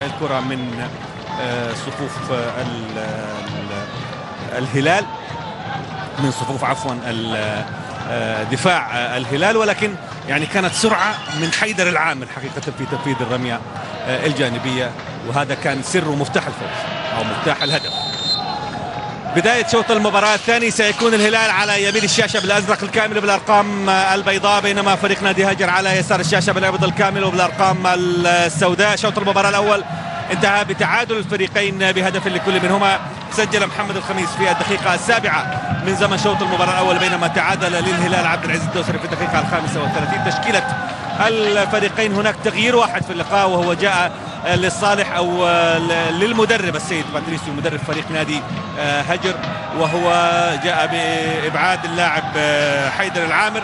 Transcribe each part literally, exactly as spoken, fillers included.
الكرة من صفوف الهلال، من صفوف عفوا دفاع الهلال، ولكن يعني كانت سرعة من حيدر العامر حقيقة في تنفيذ الرمية الجانبية، وهذا كان سر ومفتاح الفوز أو مفتاح الهدف. بداية شوط المباراة الثاني سيكون الهلال على يمين الشاشة بالأزرق الكامل بالأرقام البيضاء، بينما فريق نادي هجر على يسار الشاشة بالأبيض الكامل وبالأرقام السوداء. شوط المباراة الأول انتهى بتعادل الفريقين بهدف لكل منهما. سجل محمد الخميس في الدقيقة السابعة من زمن شوط المباراة الأول، بينما تعادل للهلال عبد العزيز الدوسري في الدقيقة الخامسة والثلاثين. تشكيلة الفريقين هناك تغيير واحد في اللقاء، وهو جاء للصالح أو للمدرب السيد باتريسيو مدرب فريق نادي هجر، وهو جاء بإبعاد اللاعب حيدر العامر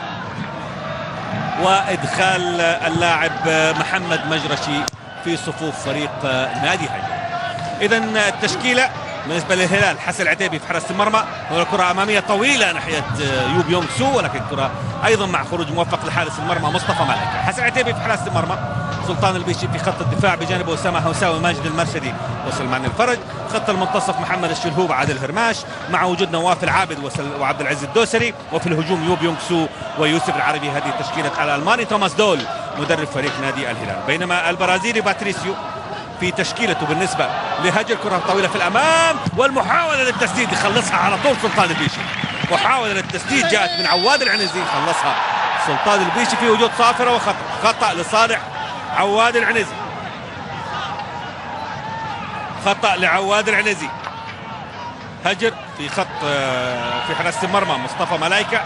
وإدخال اللاعب محمد مجرشي في صفوف فريق نادي هجر. إذن التشكيلة بالنسبة للهلال: حسن العتيبي في حراسة المرمى، كرة أمامية طويلة ناحية يوب يونغ سو، ولكن كرة أيضا مع خروج موفق لحارس المرمى مصطفى مالك. حسن العتيبي في حراسة المرمى، سلطان البيشي في خط الدفاع بجانب أسامة هوساوي، ماجد المرشدي وسلمان الفرج. خط المنتصف محمد الشلهوب، عادل هرماش، مع وجود نواف العابد وعبد العزيز الدوسري، وفي الهجوم يوب يونغ سو ويوسف العربي. هذه تشكيلة الألماني توماس دول مدرب فريق نادي الهلال، بينما البرازيلي باتريسيو في تشكيلته بالنسبة لهجر. كرة طويلة في الأمام والمحاولة للتسديد يخلصها على طول سلطان البيشي. محاولة للتسديد جاءت من عواد العنزي، خلصها سلطان البيشي في وجود صافرة وخطأ خطأ لصالح عواد العنزي. خطأ لعواد العنزي. هجر في خط في حراسة المرمى مصطفى ملايكة.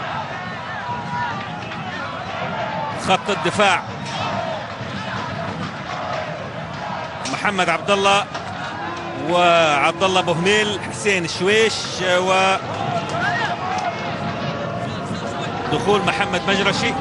خط الدفاع محمد عبد الله وعبد الله بوهميل، حسين الشويش، و دخول محمد مجرشي.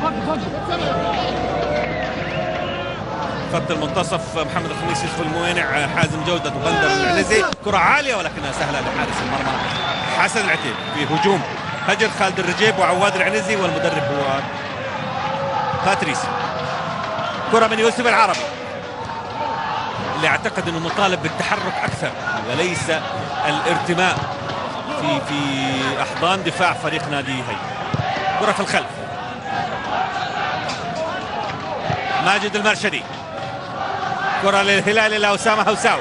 خط المنتصف محمد الخميس، يوسف الموينع، حازم جودة وبندر العنزي. كرة عالية ولكنها سهلة لحارس المرمى حسن العتيب. في هجوم هجر خالد الرجيب وعواد العنزي، والمدرب هو باتريسيو. كرة من يوسف العربي اللي اعتقد انه مطالب بالتحرك اكثر وليس الارتماء في في احضان دفاع فريق نادي هي. كرة في الخلف ماجد المرشدي. كرة للهلال الى اسامة هوساوي.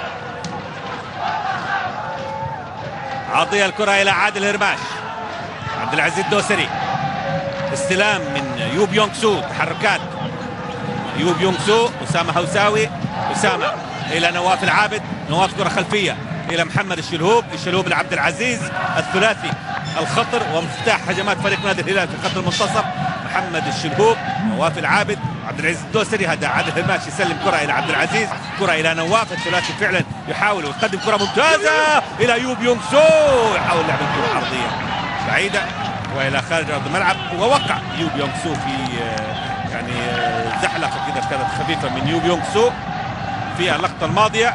عطية الكرة الى عادل هرماش. عبد العزيز الدوسري. استلام من يوب يونغ سو. تحركات يوب يونغ سو. اسامة هوساوي. أسامة إلى نواف العابد. نواف كرة خلفية إلى محمد الشلهوب. الشلهوب لعبد العزيز. الثلاثي الخطر ومفتاح هجمات فريق نادي الهلال في الخط المنتصف محمد الشلهوب، نواف العابد، عبد العزيز الدوسري. هذا عادل هرماش يسلم كرة إلى عبد العزيز. كرة إلى نواف. الثلاثي فعلا يحاول ويقدم كرة ممتازة إلى يوب يونغ سو. يحاول لعب الكرة عرضية بعيدة وإلى خارج أرض الملعب، ووقع يوب يونغ سو في يعني زحلقة كده كانت خفيفة من يوب يونغ سو في اللقطة الماضية.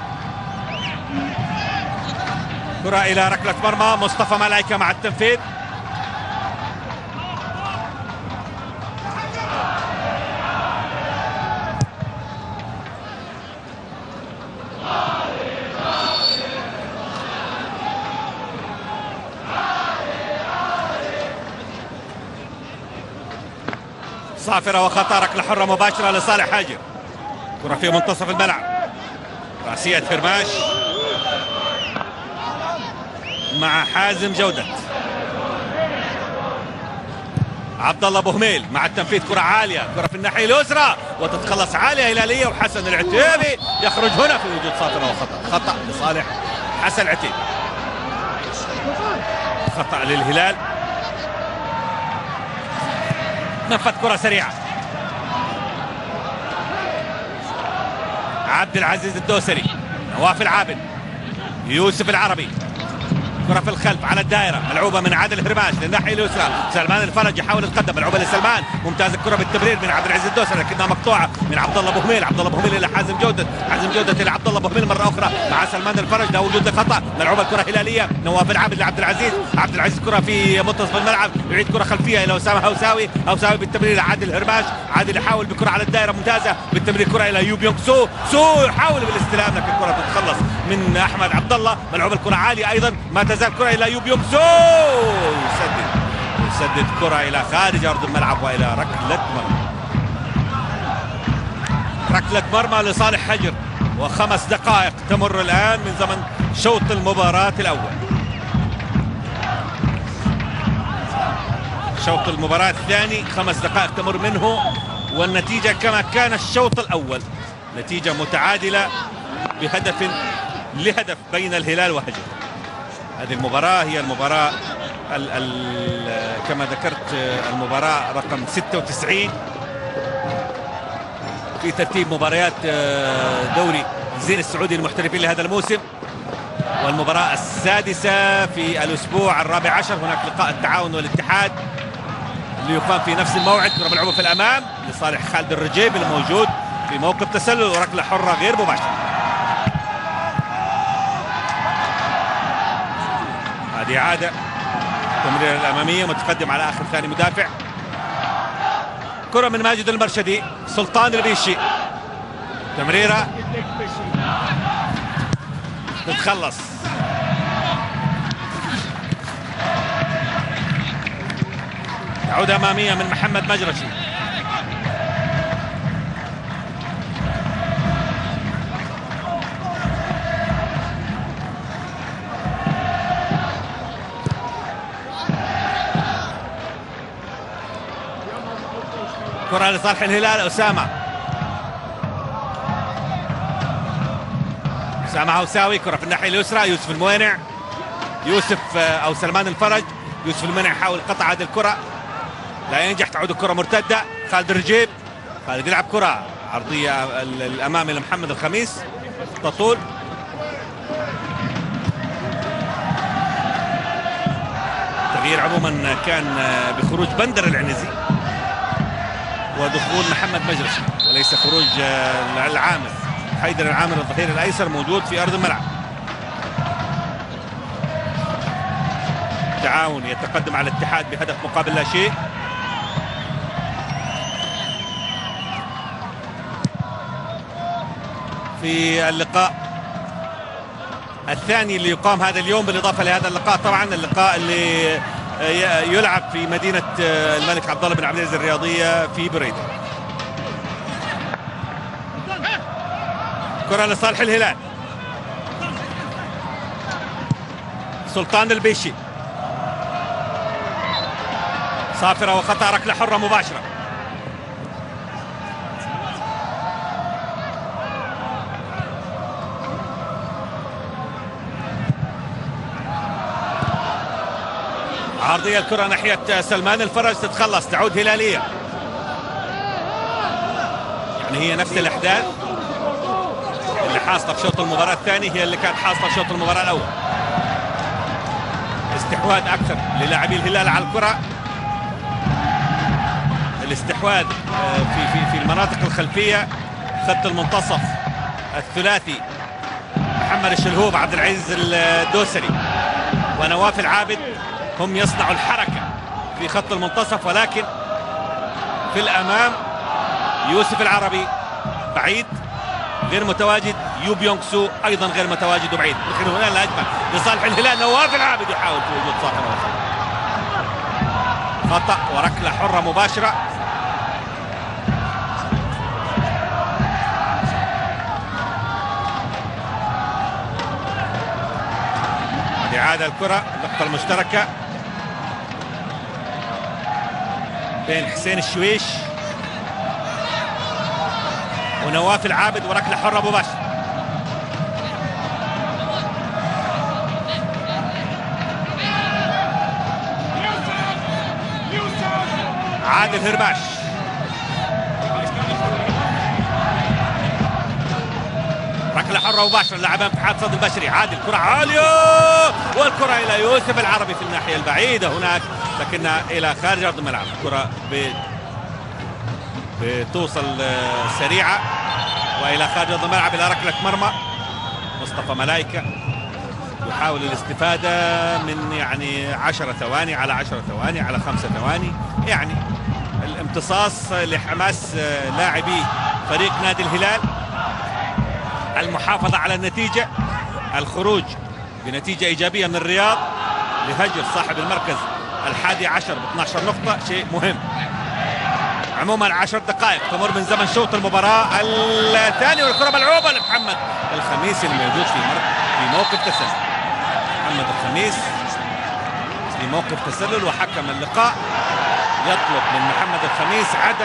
كرة إلى ركلة مرمى مصطفى ملايكة مع التنفيذ. صافرة وخطأ، ركلة حرة مباشرة لصالح هاجر. كرة في منتصف الملعب، رأسية هرماش مع حازم جودة. عبد الله بوهميل مع التنفيذ. كرة عالية، كرة في الناحية اليسرى وتتخلص عالية هلالية، وحسن العتيبي يخرج هنا في وجود صافرة وخطأ. خطأ لصالح حسن العتيبي. خطأ للهلال. نفذ كرة سريعة. عبد العزيز الدوسري. نواف العابد. يوسف العربي. كرة في الخلف على الدائرة، ملعوبة من عادل هرماش للناحية اليسرى، سلمان الفرج يحاول يتقدم، ملعوبة لسلمان، ممتاز الكرة بالتمرير من عبد العزيز الدوسري لكنها مقطوعة من عبد الله بوهميل، عبد الله بوهميل إلى حازم جودة، حازم جودة إلى عبد الله بوهميل مرة أخرى مع سلمان الفرج، لا وجود لخطأ، ملعوبة الكرة هلالية، نواف العابد لعبد العزيز، عبد العزيز كرة في منتصف الملعب، يعيد كرة خلفية إلى أسامة هوساوي، هوساوي بالتمرير لعادل هرماش، عادل يحاول بكرة على الدائرة ممتازة بالتمرير، كرة إلى يو بيونغ سو، سو يحاول بالاستلام لكن الكرة تتخلص من أحمد عبد الله، ملعوبة الكرة عالية أيضا، ما تزال كرة إلى يو بيونغ سو، يسدد يسدد كرة إلى خارج أرض الملعب وإلى ركلة مرمى، ركلة مرمى لصالح حجر، وخمس دقائق تمر الآن من زمن شوط المباراة الأول. شوط المباراة الثاني خمس دقائق تمر منه، والنتيجة كما كان الشوط الأول، نتيجة متعادلة بهدف لهدف بين الهلال وهجر. هذه المباراة هي المباراة ال ال كما ذكرت المباراة رقم ستة وتسعين في ترتيب مباريات دوري زين السعودي للمحترفين لهذا الموسم، والمباراة السادسة في الأسبوع الرابع عشر. هناك لقاء التعاون والاتحاد اللي يقام في نفس الموعد، كرة ملعوبة في الأمام لصالح خالد الرجيب الموجود في موقف تسلل وركلة حرة غير مباشرة. هذه عادة تمرير الأمامية، متقدم على آخر ثاني مدافع، كرة من ماجد المرشدي، سلطان البيشي، تمريرة تتخلص، تعود أمامية من محمد مجرشي، كرة لصالح الهلال، أسامة أسامة هوساوي، كرة في الناحية اليسرى، يوسف الموينع، يوسف أو سلمان الفرج، يوسف الموينع يحاول قطع هذه الكرة لا ينجح، تعود الكرة مرتدة، خالد الرجيب، خالد يلعب كرة عرضية الأمامي لمحمد الخميس تطول، التغيير عموما كان بخروج بندر العنزي ودخول محمد مجرشي وليس خروج العامر، حيدر العامر الظهير الايسر موجود في ارض الملعب. تعاون يتقدم على الاتحاد بهدف مقابل لا شيء. في اللقاء الثاني اللي يقام هذا اليوم، بالاضافه لهذا اللقاء طبعا اللقاء اللي يلعب في مدينة الملك عبد الله بن عبد العزيز الرياضية في بريدة. كرة لصالح الهلال، سلطان البيشي، صافرة وخطأ، ركلة حرة مباشرة. عرضية الكرة ناحية سلمان الفرج تتخلص، تعود هلالية، يعني هي نفس الأحداث اللي حاصلة في شوط المباراة الثاني هي اللي كانت حاصلة في شوط المباراة الأول. استحواذ أكثر للاعبي الهلال على الكرة، الاستحواذ في في في المناطق الخلفية، خط المنتصف الثلاثي محمد الشلهوب، عبد العزيز الدوسري ونواف العابد هم يصنعوا الحركة في خط المنتصف، ولكن في الأمام يوسف العربي بعيد غير متواجد، يو بيونغ سو أيضا غير متواجد وبعيد. لكن هنا الهجمة لصالح الهلال، نواف العابد يحاول في وجود صاحب خطأ وركلة حرة مباشرة. إعادة الكرة، النقطة المشتركة بين حسين الشويش ونواف العابد وركلة حرة مباشرة. عادل هرماش، ركلة ركله حره مباشره لاعبان اتحاد صد البشري. عادل كره عاليه والكره الى يوسف العربي في الناحيه البعيده هناك، لكنها الى خارج ارض الملعب. كره بتوصل سريعه والى خارج ارض الملعب الى ركله مرمى. مصطفى ملايكه يحاول الاستفاده من يعني عشر ثواني على عشر ثواني على خمسة ثواني، يعني الامتصاص لحماس لاعبي فريق نادي الهلال، المحافظة على النتيجة، الخروج بنتيجة إيجابية من الرياض لهجر صاحب المركز الحادي عشر ب اثني عشر نقطة، شيء مهم. عموما عشر دقائق تمر من زمن شوط المباراة الثاني، والكرة ملعوبة لمحمد الخميس الموجود في في موقف تسلل. محمد الخميس في موقف تسلل، وحكم اللقاء يطلب من محمد الخميس عدم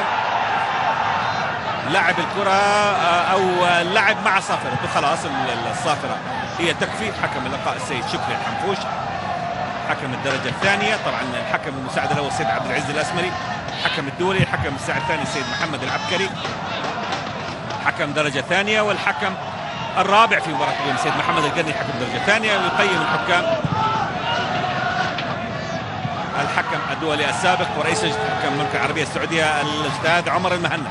لعب الكرة أو اللعب مع صافرة. خلاص الصافرة هي تكفي. حكم اللقاء السيد شكري الحنفوش، حكم الدرجة الثانية. طبعا الحكم المساعد الأول السيد عبد العزيز الأسمري، الحكم الدولي الحكم المساعد الثاني السيد محمد العبكري، حكم درجة ثانية. والحكم الرابع في مباراة اليوم السيد محمد القرني حكم درجة ثانية. ويقيم الحكام الحكم الدولي السابق ورئيس لجنة حكام المملكة العربية السعودية الأستاذ عمر المهنا.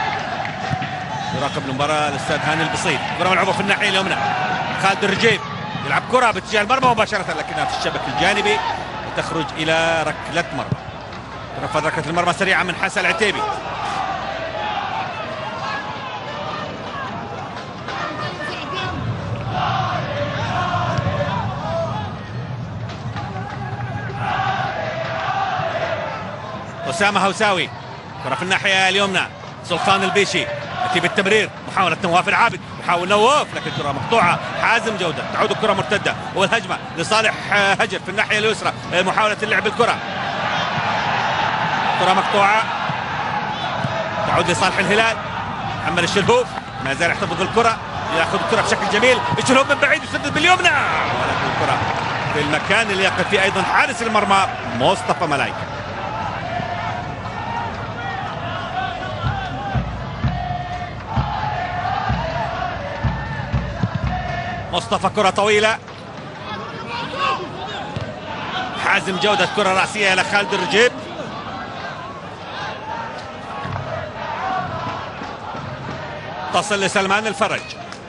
يراقب المباراة الأستاذ هاني البصير. كرة ملعوبة في الناحية اليمنى، خالد الرجيب يلعب كرة باتجاه المرمى مباشرة، لكنها في الشبك الجانبي وتخرج إلى ركلة مرمى. تنفذ ركلة المرمى سريعة من حسن العتيبي. أسامة هوساوي، كرة في الناحية اليمنى، سلطان البيشي يأتي بالتمرير، محاولة نواف العابد، يحاول نواف لكن الكرة مقطوعة. حازم جودة، تعود الكرة مرتدة والهجمة لصالح هجر في الناحية اليسرى، محاولة اللعب الكرة، كرة مقطوعة تعود لصالح الهلال. محمد الشلهوب ما زال يحتفظ بالكرة، ياخذ الكرة بشكل جميل. الشلهوب من بعيد يسدد باليمنى، ولكن الكرة في المكان اللي يقف فيه أيضا حارس المرمى مصطفى ملايكة. مصطفى كرة طويلة، حازم جودة كرة رأسية إلى خالد الرجيب، تصل لسلمان الفرج.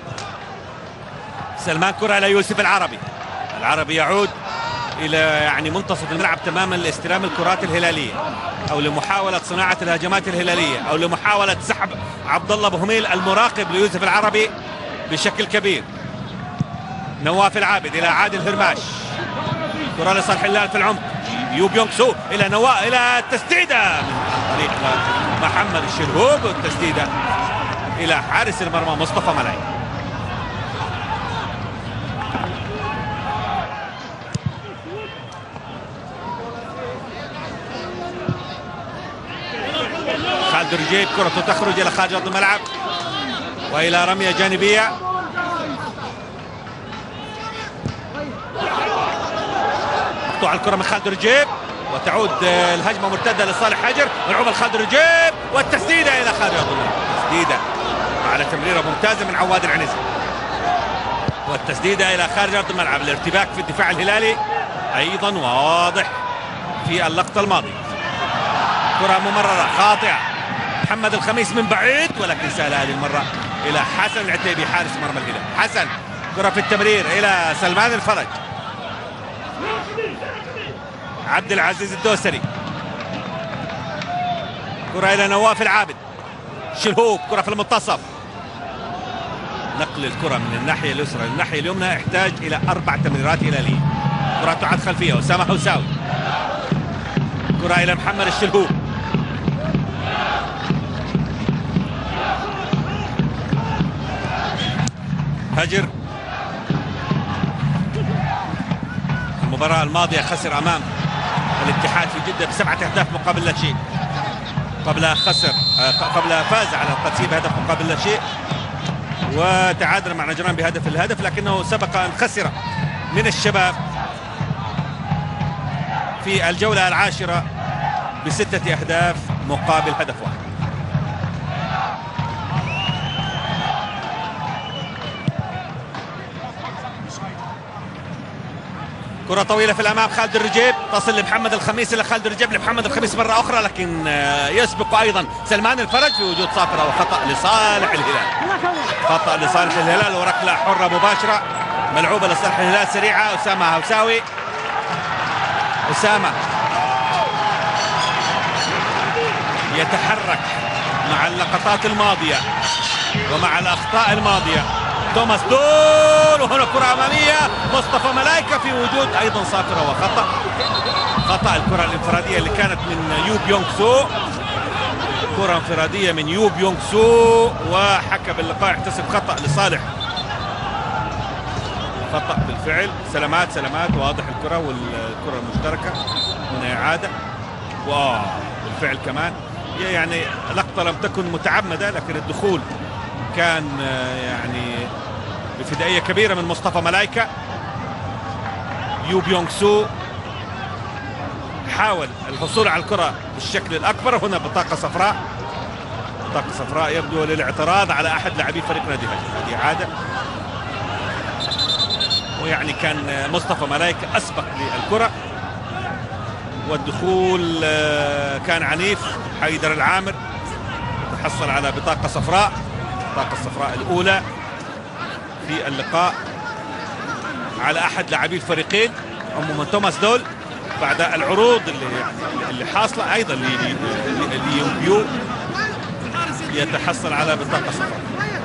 سلمان كرة إلى يوسف العربي، العربي يعود إلى يعني منتصف الملعب تماما لاستلام الكرات الهلالية أو لمحاولة صناعة الهجمات الهلالية أو لمحاولة سحب عبد الله بوهميل المراقب ليوسف العربي بشكل كبير. نواف العابد إلى عادل هرماش، كرة لصالح الهلال في العمق، يو بيونغ سو إلى نواف إلى التسديدة من طريق محمد الشلهوب، والتسديدة إلى حارس المرمى مصطفى ملاي. خالد الرجيب كرة تخرج إلى خارج أرض الملعب وإلى رمية جانبية. مقطوع الكرة من خالد الرجيب وتعود الهجمة مرتدة لصالح هجر، ملعوبة لخالد الرجيب والتسديدة إلى خارج أرض الملعب. تسديدة على تمريرة ممتازة من عواد العنزي، والتسديدة إلى خارج أرض الملعب. الارتباك في الدفاع الهلالي أيضا واضح في اللقطة الماضية. كرة ممررة خاطئة، محمد الخميس من بعيد ولكن سهل هذه المرة إلى حسن العتيبي حارس مرمى الهلال. حسن كرة في التمرير إلى سلمان الفرج، عبد العزيز الدوسري، كرة إلى نواف العابد، شلهوب كرة في المنتصف. نقل الكرة من الناحية اليسرى للناحية اليمنى يحتاج إلى أربع تمريرات هلالية. كرة تعد خلفية، أسامة هوساوي، كرة إلى محمد الشلهوب، هجر. المباراة الماضية خسر أمام الاتحاد في جدة بسبعة أهداف مقابل لا شيء، قبل خسر قبل فاز على القادسية بهدف مقابل لا شيء، وتعادل مع نجران بهدف الهدف، لكنه سبق أن خسر من الشباب في الجولة العاشرة بستة أهداف مقابل هدف واحد. كرة طويلة في الأمام، خالد الرجيب تصل لمحمد الخميس، إلى خالد الرجيب لمحمد الخميس مرة أخرى، لكن يسبق أيضا سلمان الفرج في وجود صافرة، وخطأ لصالح الهلال. خطأ لصالح الهلال وركلة حرة مباشرة ملعوبة لصالح الهلال سريعة. أسامة هوساوي، أسامة يتحرك مع اللقطات الماضية ومع الأخطاء الماضية. توماس دول، وهنا كرة أمامية مصطفى ملايكة في وجود أيضا صافرة وخطأ. خطأ الكرة الانفرادية اللي كانت من يوب يونغ سو، كرة انفرادية من يوب يونغ سو، وحكم اللقاء يحتسب خطأ لصالح. خطأ بالفعل. سلامات سلامات، واضح الكرة والكرة المشتركة. هنا إعادة، وآه بالفعل كمان يعني لقطة لم تكن متعمدة، لكن الدخول كان يعني بفدائية كبيرة من مصطفى ملايكة. يوب يونغ سو حاول الحصول على الكرة بالشكل الأكبر. هنا بطاقة صفراء، بطاقة صفراء يبدو للاعتراض على أحد لاعبي فريق نادي هجر. هذه إعادة، ويعني كان مصطفى ملايكة أسبق للكرة، والدخول كان عنيف. حيدر العامر تحصل على بطاقة صفراء، البطاقة الصفراء الأولى في اللقاء على أحد لاعبي الفريقين. عموما توماس دول بعد العروض اللي يعني اللي حاصلة أيضا ليومبيو يتحصل على بطاقة صفراء.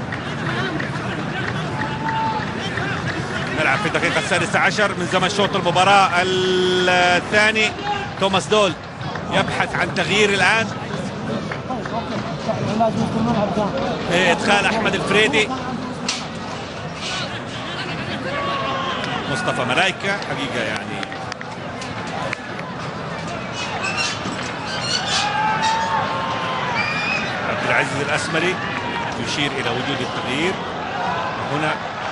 نلعب في الدقيقة السادسة عشر من زمن شوط المباراة الثاني. توماس دول يبحث عن تغيير الآن، إدخال أحمد الفريدي. مصطفى ملايكة حقيقة يعني عبد العزيز الأسمري يشير إلى وجود التغيير. هنا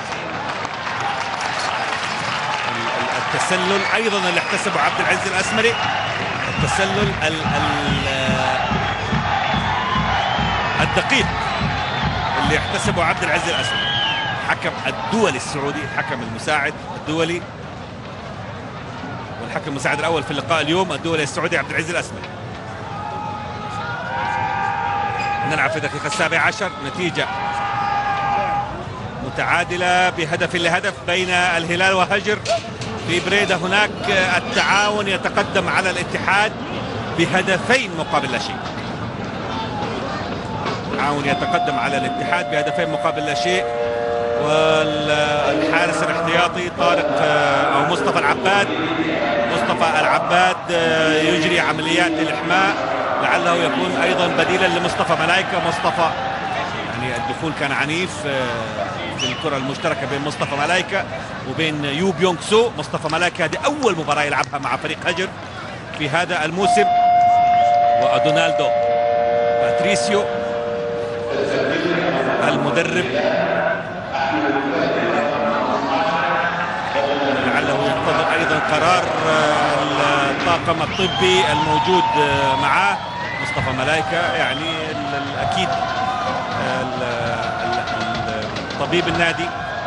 التسلل أيضا اللي احتسبه عبد العزيز الأسمري، التسلل ال ال الدقيق اللي احتسبه عبد العزيز الأسمري، حكم الدولي السعودي، الحكم المساعد الدولي والحكم المساعد الأول في اللقاء اليوم الدولي السعودي عبد العزيز الأسمري. نلعب في الدقيقة السابعة عشر، نتيجة متعادلة بهدف لهدف بين الهلال وهجر في بريدة. هناك التعاون يتقدم على الاتحاد بهدفين مقابل لا شيء. التعاون يتقدم على الاتحاد بهدفين مقابل لا شيء، والحارس الاحتياطي طارق او مصطفى العباد مصطفى العباد يجري عمليات الإحماء، لعله يكون ايضا بديلا لمصطفى ملايكة. مصطفى يعني الدخول كان عنيف في الكرة المشتركة بين مصطفى ملايكة وبين يوب يونغ سو. مصطفى ملايكة هذه أول مباراة يلعبها مع فريق هجر في هذا الموسم، ودونالدو باتريسيو المدرب لعله ينتظر أيضا قرار الطاقم الطبي الموجود معاه. مصطفى ملايكة يعني الأكيد طبيب النادي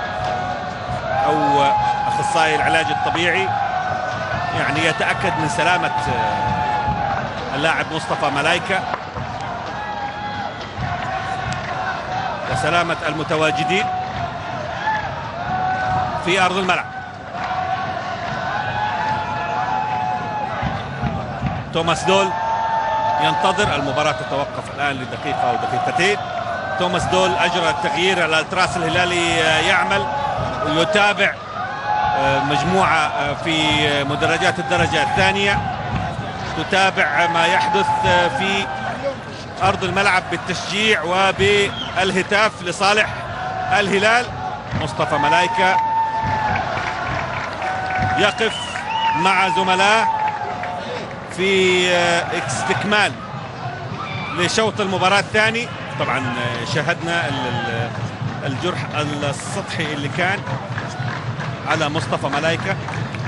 أو أخصائي العلاج الطبيعي يعني يتأكد من سلامة اللاعب مصطفى ملايكة وسلامة المتواجدين في أرض الملعب. توماس دول ينتظر، المباراة تتوقف الآن لدقيقة أو دقيقتين. توماس دول أجرى التغيير، الالتراس الهلالي يعمل ويتابع مجموعة في مدرجات الدرجة الثانية تتابع ما يحدث في أرض الملعب بالتشجيع وبالهتاف لصالح الهلال. مصطفى ملايكة يقف مع زملائه في استكمال لشوط المباراة الثاني. طبعا شاهدنا الجرح السطحي اللي كان على مصطفى ملايكة.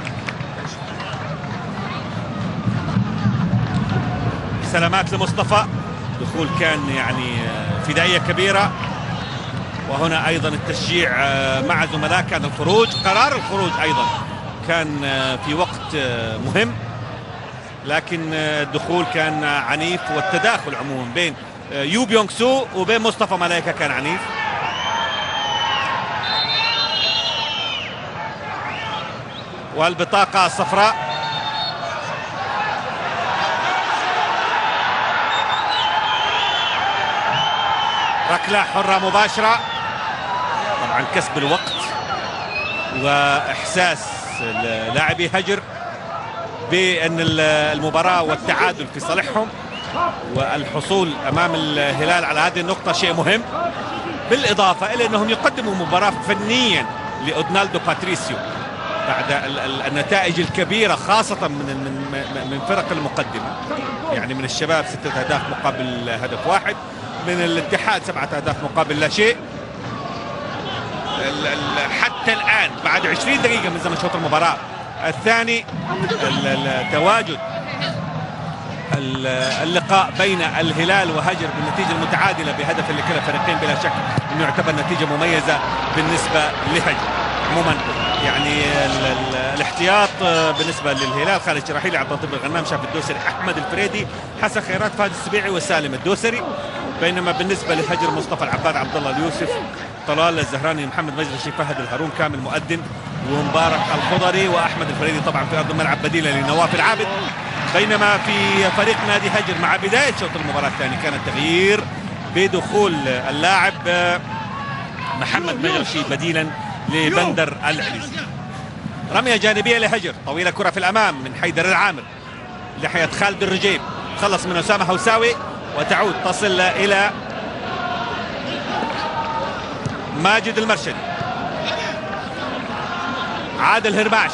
سلامات لمصطفى، دخول كان يعني فدائية كبيرة. وهنا أيضا التشجيع مع زملاء، كان الخروج قرار الخروج أيضا كان في وقت مهم، لكن الدخول كان عنيف، والتداخل عموما بين يو بيونغ سو وبين مصطفى ملايكة كان عنيف. والبطاقة الصفراء ركلة حرة مباشرة. طبعا كسب الوقت واحساس لاعبي هجر بان المباراة والتعادل في صالحهم، والحصول امام الهلال على هذه النقطة شيء مهم، بالاضافة الى انهم يقدموا مباراة فنيا لاودنالدو باتريسيو بعد النتائج الكبيرة، خاصة من من من فرق المقدمة، يعني من الشباب ستة اهداف مقابل هدف واحد، من الاتحاد سبعة اهداف مقابل لا شيء. حتى الآن بعد عشرين دقيقة من زمن شوط المباراة الثاني، التواجد اللقاء بين الهلال وهجر بالنتيجة المتعادلة بهدف لكلا الفريقين بلا شك انه يعتبر نتيجة مميزة بالنسبة لهجر. عموما يعني الاحتياط بالنسبة للهلال: خالد شراحيلي، عبد اللطيف الغنام، شاف الدوسري، احمد الفريدي، حسن خيرات، فهد السبيعي، وسالم الدوسري. بينما بالنسبة للهجر: مصطفى العباد، عبد الله اليوسف، طلال الزهراني، محمد مجلسي، فهد الهارون، كامل مؤدن، ومبارك الخضري، واحمد الفريدي طبعا في ارض الملعب بديلا لنواف العابد. بينما في فريق نادي هجر مع بداية شوط المباراة الثاني كان التغيير بدخول اللاعب محمد مجرشي بديلا لبندر العليسي. رمية جانبية لهجر، طويلة، كرة في الأمام من حيدر العامر لحياة خالد الرجيب، خلص من أسامة هوساوي، وتعود تصل إلى ماجد المرشدي. عادل هرماش،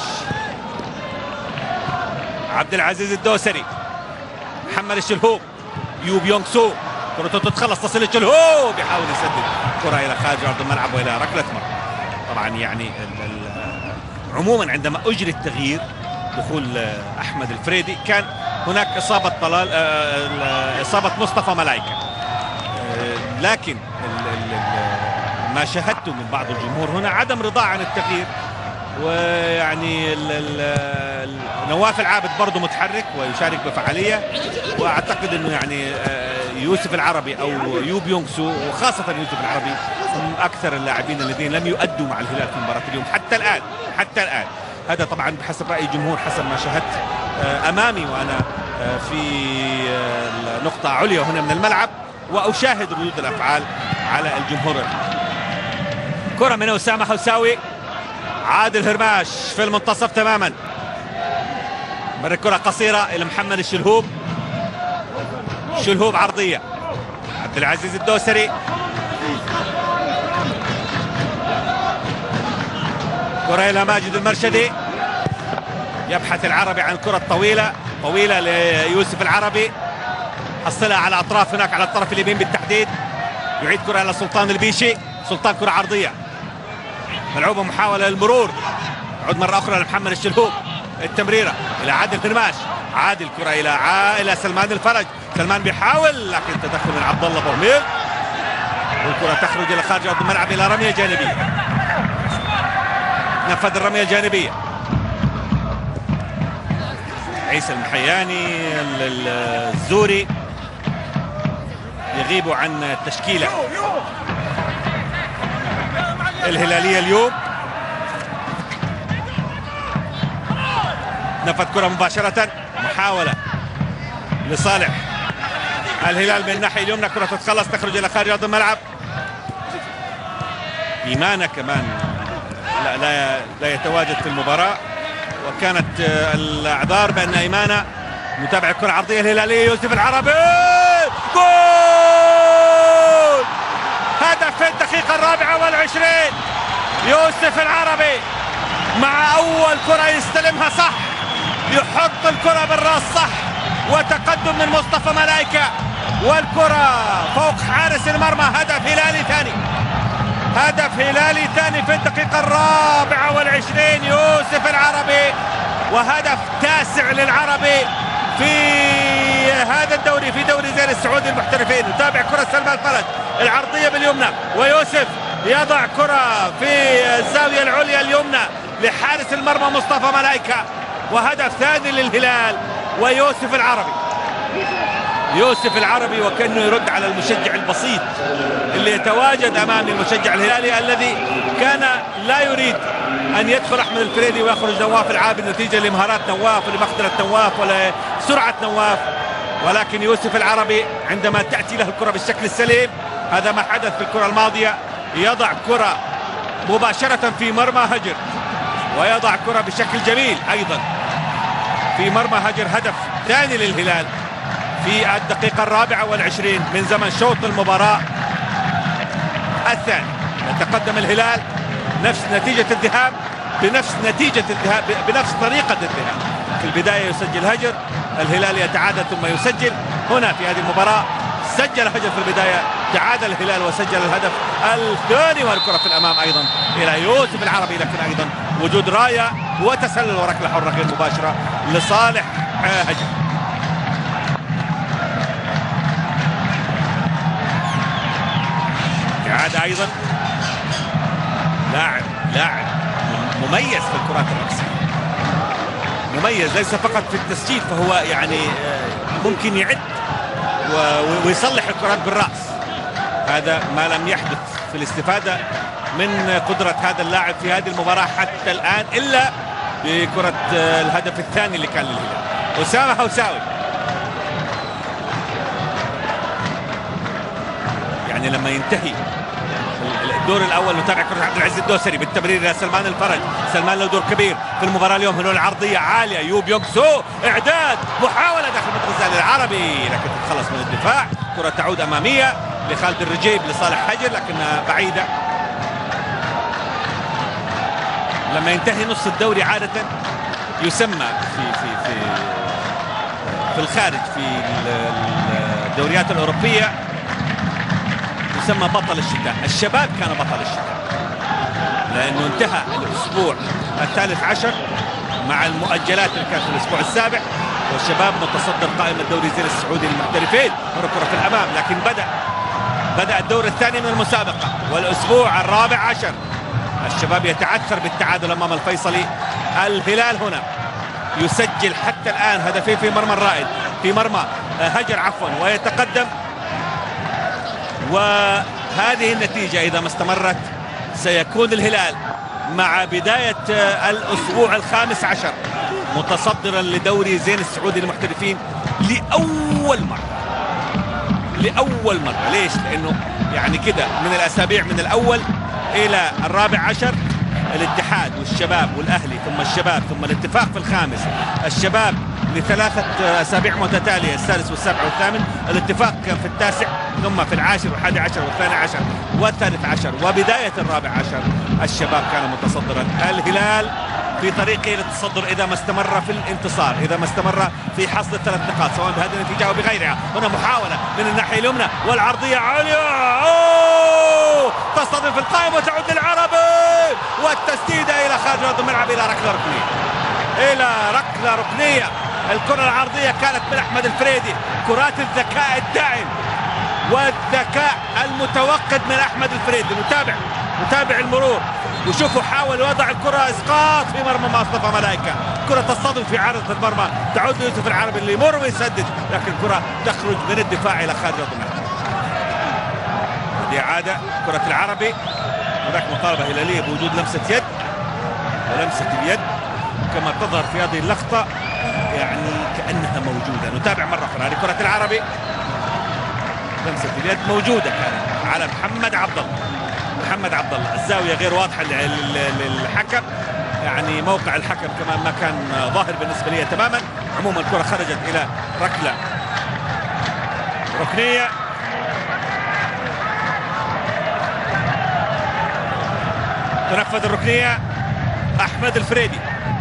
عبد العزيز الدوسري، محمد الشلهوب، يو بيونغ سو، كرته تتخلص، تصل الشلهوب، يحاول يسدد كرة إلى خارج أرض الملعب وإلى ركلة مرمى. طبعا يعني ال ال عموما عندما أجري التغيير دخول أحمد الفريدي كان هناك إصابة طلال إصابة مصطفى ملايكة، لكن ال ال ما شاهدته من بعض الجمهور هنا عدم رضا عن التغيير. ويعني ال ال نواف العابد برضه متحرك ويشارك بفعالية، واعتقد انه يعني يوسف العربي او يو بيونغ سو، وخاصة يوسف العربي، هم اكثر اللاعبين الذين لم يؤدوا مع الهلال في مباراة اليوم حتى الان حتى الان. هذا طبعا بحسب رأي الجمهور، حسب ما شاهدت امامي وانا في نقطة عليا هنا من الملعب، واشاهد ردود الافعال على الجمهور. كرة من أسامة هوساوي، عادل هرماش في المنتصف تماما، مر كرة قصيرة إلى محمد الشلهوب، شلهوب عرضية، عبد العزيز الدوسري، كرة إلى ماجد المرشدي، يبحث العربي عن كرة طويلة طويلة ليوسف العربي، حصلها على أطراف هناك على الطرف اليمين بالتحديد، يعيد كرة إلى سلطان البيشي، سلطان كرة عرضية ملعوبة، محاولة للمرور، عود مرة أخرى لمحمد الشلهوب، التمريرة إلى عادل هرماش، عادل كرة إلى عائلة سلمان الفرج، سلمان بيحاول لكن تدخل من عبد الله بورميل، والكرة تخرج إلى خارج أرض الملعب إلى رمية جانبية. نفذ الرمية الجانبية عيسى المحياني، الزوري يغيبوا عن التشكيلة الهلالية اليوم. نفذ كرة مباشرة، محاولة لصالح الهلال من الناحية اليمنى، كرة تتخلص تخرج إلى خارج أرض الملعب. إيمانة كمان لا لا لا يتواجد في المباراة، وكانت الأعذار بأن إيمانة متابع الكرة العرضية الهلالية. يوسف العربي، جول! هدف في الدقيقة الرابعة والعشرين، يوسف العربي مع أول كرة يستلمها صح، يحط الكرة بالراس صح، وتقدم من مصطفى ملايكة، والكرة فوق حارس المرمى. هدف هلالي ثاني، هدف هلالي ثاني في الدقيقة الرابعة والعشرين، يوسف العربي، وهدف تاسع للعربي في هذا الدوري، في دوري زين السعودي المحترفين. نتابع كرة سلمان فرج العرضية باليمنى، ويوسف يضع كرة في الزاوية العليا اليمنى لحارس المرمى مصطفى ملايكة، وهدف ثاني للهلال. ويوسف العربي، يوسف العربي وكأنه يرد على المشجع البسيط اللي يتواجد امام المشجع الهلالي الذي كان لا يريد ان يدخل احمد الفريدي ويخرج نواف العابد نتيجه لمهارات نواف ولمقدره نواف ولسرعه نواف. ولكن يوسف العربي عندما تاتي له الكره بالشكل السليم، هذا ما حدث في الكره الماضيه، يضع كره مباشره في مرمى هجر، ويضع كره بشكل جميل ايضا في مرمى هجر. هدف ثاني للهلال في الدقيقة الرابعة والعشرين من زمن شوط المباراة الثاني. يتقدم الهلال نفس نتيجة الذهاب بنفس نتيجة الذهاب بنفس طريقة الذهاب. في البداية يسجل هجر، الهلال يتعادل ثم يسجل. هنا في هذه المباراة سجل هجر في البداية، تعادل الهلال وسجل الهدف الثاني، والكرة في الأمام أيضا إلى يوسف العربي، لكن أيضا وجود راية وتسلل وركلة حرة غير مباشرة لصالح هجر. إعادة أيضا. لاعب لاعب مميز في الكرات الرأسية، مميز ليس فقط في التسجيل، فهو يعني ممكن يعد ويصلح الكرات بالرأس. هذا ما لم يحدث في الاستفادة من قدرة هذا اللاعب في هذه المباراة حتى الآن، إلا بكرة الهدف الثاني اللي كان للهلال. أسامة هوساوي يعني لما ينتهي الدور الاول نتابع كرة عبد العزيز الدوسري بالتمرير الى سلمان الفرج. سلمان له دور كبير في المباراة اليوم. هنا العرضية عالية، يوب يونغ سو اعداد محاولة داخل منطقة الزال العربي، لكن تتخلص من الدفاع. كرة تعود امامية لخالد الرجيب لصالح حجر لكنها بعيدة. لما ينتهي نصف الدوري عادة يسمى في في في في الخارج في الدوريات الأوروبية يسمى بطل الشتاء. الشباب كان بطل الشتاء لأنه انتهى الأسبوع الثالث عشر مع المؤجلات اللي كانت في الأسبوع السابع، والشباب متصدر قائمة الدوري زين السعودي للمحترفين. كرة في الأمام، لكن بدأ بدأ الدور الثاني من المسابقة والأسبوع الرابع عشر. الشباب يتعثر بالتعادل أمام الفيصلي. الهلال هنا يسجل حتى الآن هدفين في مرمى الرائد في مرمى هجر عفوا ويتقدم. وهذه النتيجة إذا ما استمرت سيكون الهلال مع بداية الأسبوع الخامس عشر متصدرا لدوري زين السعودي للمحترفين لأول مرة. لأول مرة. ليش؟ لأنه يعني كده من الأسابيع من الأول إلى الرابع عشر الاتحاد والشباب والأهلي ثم الشباب ثم الاتفاق في الخامس، الشباب لثلاثة أسابيع متتالية السادس والسابع والثامن، الاتفاق كان في التاسع ثم في العاشر والحادي عشر والثاني عشر والثالث عشر، وبداية الرابع عشر الشباب كان متصدرا. الهلال في طريقه للتصدر إذا ما استمر في الانتصار، إذا ما استمر في حصد الثلاث نقاط سواء بهذه النتيجة أو بغيرها. هنا محاولة من الناحية اليمنى والعرضية عالية، أوه تصطدم في القائم وتعود للعربي، والتسديدة إلى خارج أرض الملعب إلى ركلة ركنية. إلى ركلة ركنية. الكرة العرضية كانت من أحمد الفريدي. كرات الذكاء الدائم والذكاء المتوقد من أحمد الفريدي. نتابع نتابع المرور وشوفوا حاول وضع الكرة اسقاط في مرمى مصطفى ملايكة. كرة تصطدم في عارضة المرمى، تعود ليوسف العربي اللي يمر ويسدد، لكن الكرة تخرج من الدفاع إلى خارج أرض الملعب. هذه إعادة كرة العربي. هناك مطالبة هلالية بوجود لمسة يد، ولمسة اليد كما تظهر في هذه اللقطة يعني كأنها موجودة. نتابع مرة أخرى. هذه كرة العربي، لمسة اليد موجودة كانت على محمد عبد الله. محمد عبد الله الزاوية غير واضحة للحكم، يعني موقع الحكم كمان ما كان ظاهر بالنسبة لي تماما. عموما الكرة خرجت إلى ركلة ركنية. تنفذ الركنية أحمد الفريدي.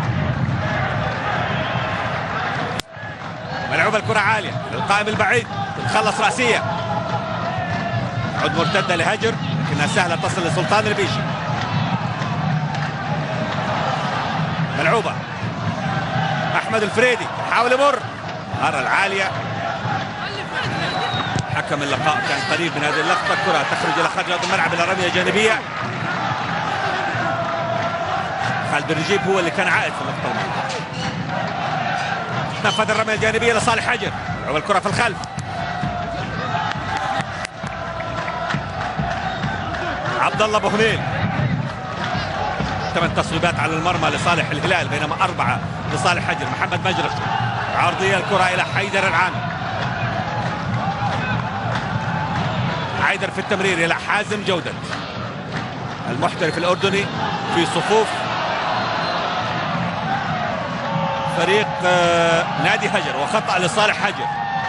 ملعوبة الكرة عالية للقائم البعيد، تتخلص رأسية، عود مرتدة لهجر لكنها سهلة تصل لسلطان البيشي. ملعوبة أحمد الفريدي حاول يمر، المهارة العالية. حكم اللقاء كان قريب من هذه اللقطة. كرة تخرج إلى خارج أرض الملعب إلى رمية جانبية. خالد الرجيب هو اللي كان عائد في اللقطة الماضية. نفذ الرمية الجانبية لصالح حجر. لعب الكرة في الخلف. عبد الله ابو هميل. ثمان تصويبات على المرمى لصالح الهلال بينما أربعة لصالح حجر. محمد مجرش. عرضية الكرة إلى حيدر العامر. حيدر في التمرير إلى حازم جودة المحترف الأردني في صفوف فريق نادي هجر، وخطأ لصالح هجر.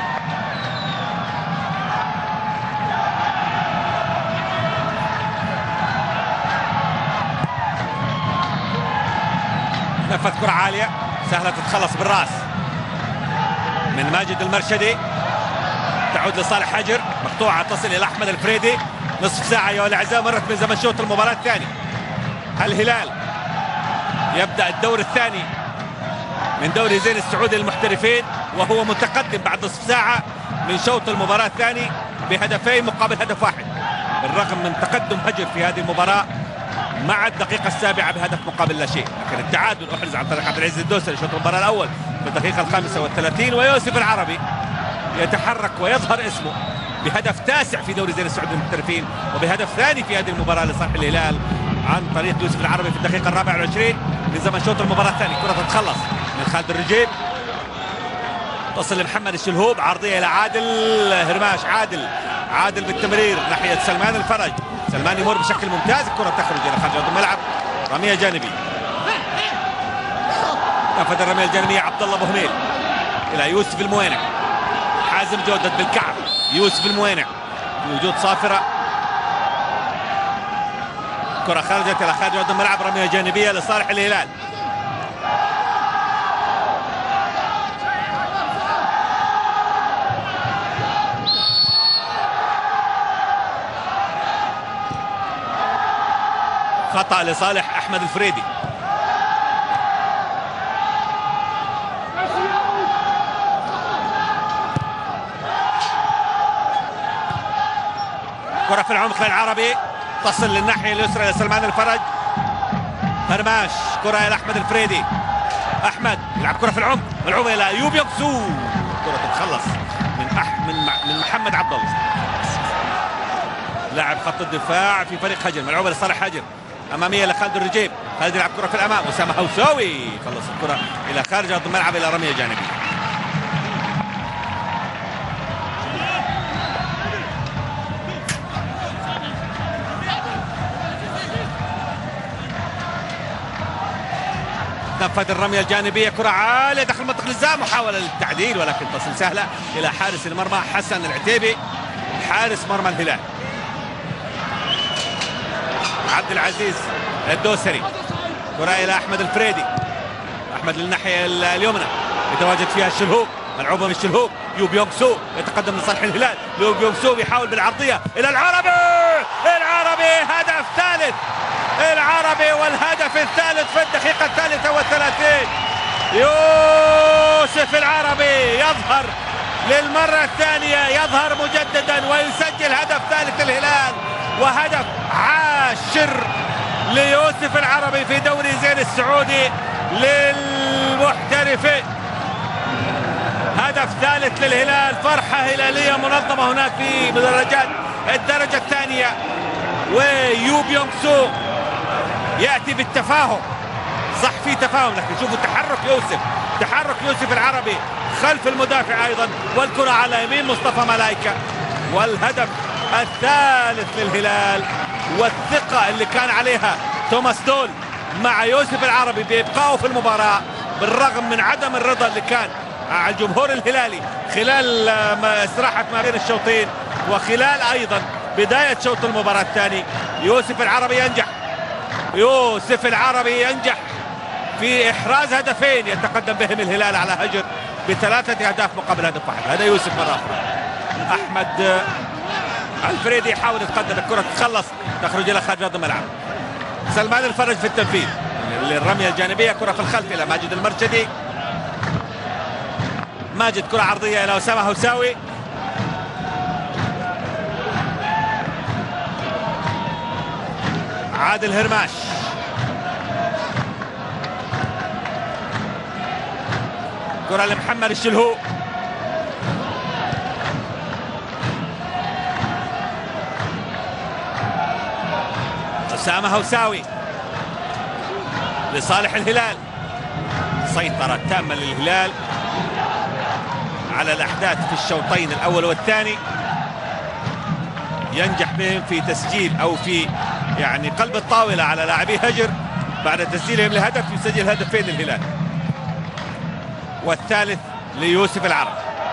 نفذ كرة عالية سهلة تتخلص بالراس من ماجد المرشدي. تعود لصالح هجر. مقطوعة تصل إلى أحمد الفريدي. نصف ساعة أيها الأعزاء مرت من زمن شوط المباراة الثاني. الهلال يبدأ الدور الثاني من دوري زين السعودي للمحترفين وهو متقدم بعد نصف ساعة من شوط المباراة الثاني بهدفين مقابل هدف واحد، بالرغم من تقدم هجر في هذه المباراة مع الدقيقة السابعة بهدف مقابل لا شيء، لكن التعادل أحرز عن طريق عبد العزيز الدوسري شوط المباراة الأول في الدقيقة الخامسة والثلاثين. ويوسف العربي يتحرك ويظهر اسمه بهدف تاسع في دوري زين السعودي للمحترفين وبهدف ثاني في هذه المباراة لصالح الهلال عن طريق يوسف العربي في الدقيقة الرابعة والعشرين من زمن شوط المباراة الثاني. كرة تتخلص من خالد الرجيب تصل لمحمد الشلهوب. عرضية إلى عادل هرماش. عادل عادل بالتمرير ناحية سلمان الفرج. سلمان يمر بشكل ممتاز. الكرة تخرج إلى خارج أرض الملعب. رمية جانبية. نفذ الرمية الجانبية عبد الله ابو هميل إلى يوسف الموينع. حازم جودة بالكعب. يوسف الموينع بوجود صافرة. كرة خرجت إلى خارج أرض الملعب. رمية جانبية لصالح الهلال. خطأ لصالح أحمد الفريدي. كرة في العمق للعربي تصل للناحية اليسرى لسلمان الفرج. هرماش. كرة إلى أحمد الفريدي. أحمد يلعب كرة في العمق ملعوبة إلى أيوب يقسو. كرة تتخلص من أح من من محمد عبد الله لاعب خط الدفاع في فريق هجر. ملعوبة لصالح هجر أمامية لخالد الرجيب. خالد يلعب كرة في الأمام. أسامة هوساوي خلص الكرة إلى خارج أرض الملعب إلى رمية جانبية. نفذ الرمية الجانبية. كرة عالية داخل منطقة الجزاء. محاولة للتعديل ولكن تصل سهلة إلى حارس المرمى حسن العتيبي حارس مرمى الهلال. عبد العزيز الدوسري. كرة إلى أحمد الفريدي. أحمد للناحية اليمنى يتواجد فيها الشلهوب. ملعوبة من الشلهوب. يوب يونغ سو يتقدم لصالح الهلال. يوب يونغ سو يحاول بالعرضية إلى العربي. العربي هدف ثالث. العربي والهدف الثالث في الدقيقة الثالثة والثلاثين. يوسف العربي يظهر للمرة الثانية. يظهر مجددا ويسجل هدف ثالث الهلال وهدف عاشر ليوسف العربي في دوري زين السعودي للمحترفين. هدف ثالث للهلال. فرحة هلالية منظمة هناك في مدرجات الدرجة الثانية. ويوب يونغ سو يأتي بالتفاهم. صح في تفاهم لكن شوفوا تحرك يوسف. تحرك يوسف العربي خلف المدافع أيضا. والكرة على يمين مصطفى ملايكة. والهدف الثالث للهلال. والثقة اللي كان عليها توماس دول مع يوسف العربي بإبقائه في المباراة بالرغم من عدم الرضا اللي كان على الجمهور الهلالي خلال استراحة ما بين الشوطين وخلال أيضا بداية شوط المباراة الثاني. يوسف العربي ينجح. يوسف العربي ينجح في إحراز هدفين يتقدم بهم الهلال على هجر بثلاثة أهداف مقابل هدف واحد. هذا يوسف مرة أخرى. أحمد الفريدي يحاول يتقدم. الكرة تتخلص تخرج إلى خارج أرض الملعب. سلمان الفرج في التنفيذ للرمية الجانبية. كرة في الخلف إلى ماجد المرشدي. ماجد كرة عرضية إلى أسامة هوساوي. عادل هرماش. كرة لمحمد الشلهو. أسامة هوساوي لصالح الهلال. سيطرة تامة للهلال على الأحداث في الشوطين الأول والثاني، ينجح بهم في تسجيل أو في يعني قلب الطاولة على لاعبي هجر. بعد تسجيلهم لهدف يسجل هدفين للهلال، والثالث ليوسف العرب.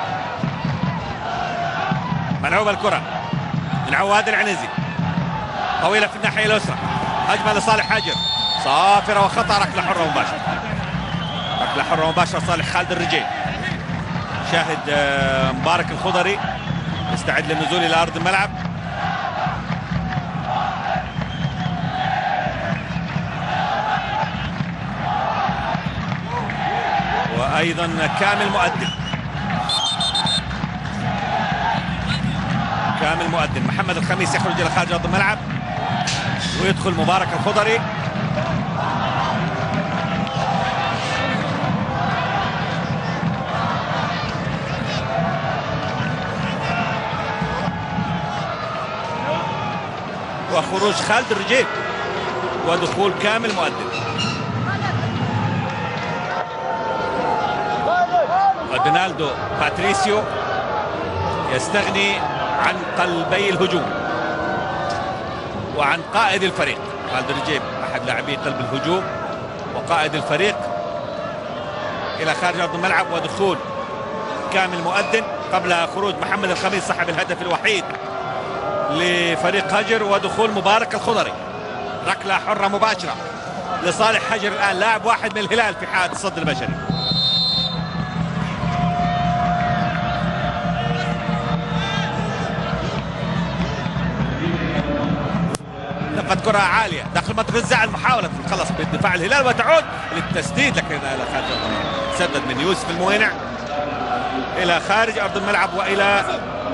ملعوبة الكرة من عواد العنزي، طويلة في الناحية اليسرى، هجمة لصالح هاجر، صافرة وخطأ، ركلة حرة مباشرة. ركلة حرة مباشرة صالح خالد الرجيل. شاهد مبارك الخضري يستعد للنزول إلى أرض الملعب. وأيضا كامل مؤدن. كامل مؤدن. محمد الخميس يخرج إلى خارج أرض الملعب ويدخل مبارك الخضري. وخروج خالد الرجيل ودخول كامل مؤدن. ودونالدو باتريسيو يستغني عن قلبي الهجوم وعن قائد الفريق. خالد الرجيل احد لاعبي قلب الهجوم وقائد الفريق الى خارج ارض الملعب، ودخول كامل مؤدن قبل خروج محمد الخميس صاحب الهدف الوحيد لفريق هجر، ودخول مبارك الخضري. ركلة حرة مباشرة لصالح هجر. الآن لاعب واحد من الهلال في حالة الصد البشري. لقد كرة عالية داخل منطقة الزعل، محاولة الخلص بالدفاع الهلال وتعود للتسديد، لكن إلى خارج سدد من يوسف الموينع إلى خارج أرض الملعب وإلى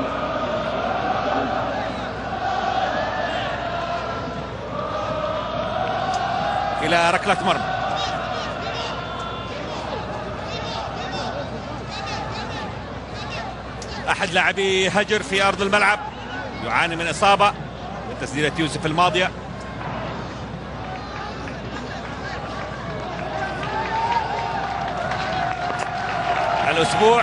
إلى ركلة مرمى. أحد لاعبي هجر في أرض الملعب يعاني من إصابة من تسديدة يوسف الماضية. الأسبوع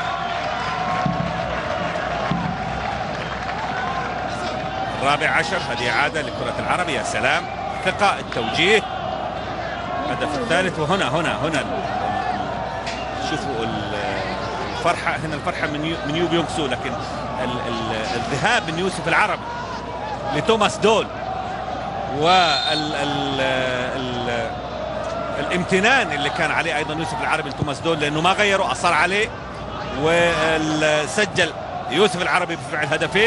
الرابع عشر، هذه عادة لكرة العرب. يا سلام، ثقة، التوجيه، الهدف الثالث. وهنا هنا هنا شوفوا الفرحة، هنا الفرحة من من يو بيونغ سو، لكن ال ال الذهاب من يوسف العربي لتوماس دول وال ال ال الامتنان اللي كان عليه ايضا يوسف العربي لتوماس دول، لانه ما غيره، اصر عليه وسجل يوسف العربي بفعل هدفين.